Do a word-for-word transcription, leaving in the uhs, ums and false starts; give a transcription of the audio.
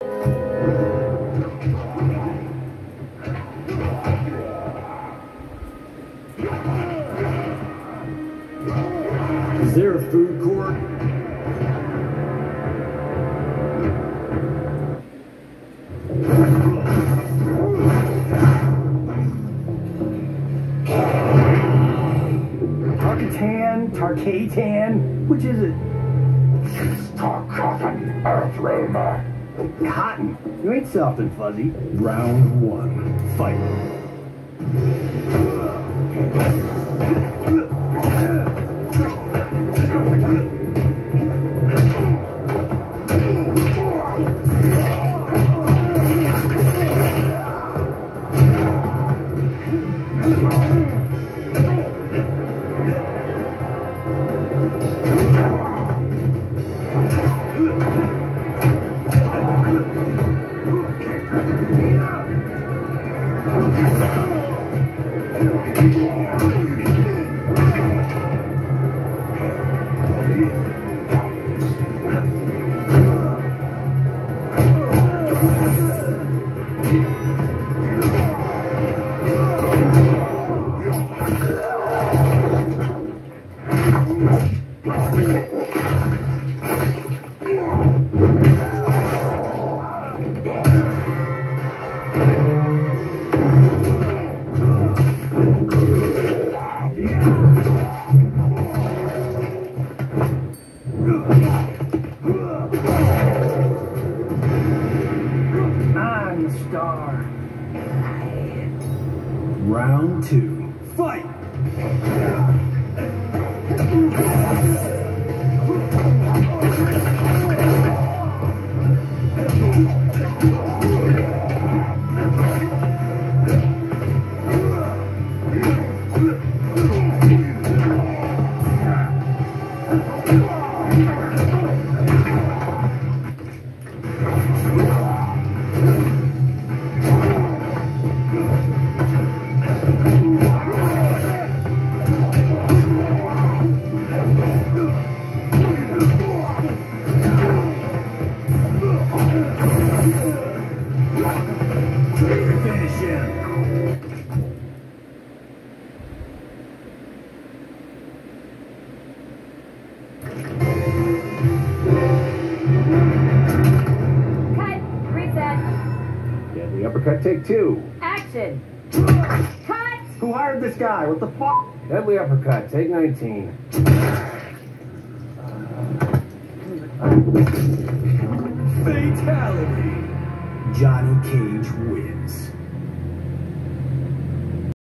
Is there a food court? Tarkatan, Tarkatan, which is it? Tarkatan, Earthroma. Cotton. You ain't soft and fuzzy. Round one. Fight. I'm the star. Round two. Fight! Finish him. Cut. Reset. Deadly uppercut, take two. Action. Cut. Who hired this guy? What the fuck? Deadly uppercut, take nineteen. Fatality. Johnny Cage wins.